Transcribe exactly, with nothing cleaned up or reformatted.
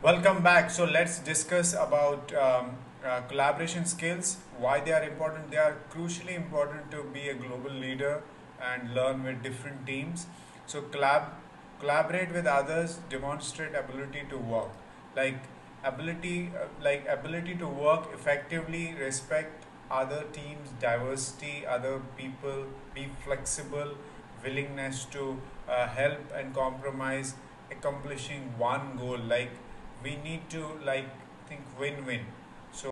Welcome back. So let's discuss about um, uh, collaboration skills, why they are important. They are crucially important to be a global leader and learn with different teams. So collab collaborate with others, demonstrate ability to work, like ability uh, like ability to work effectively, respect other teams, diversity, other people, be flexible, willingness to uh, help and compromise, accomplishing one goal. Like we need to like think win-win.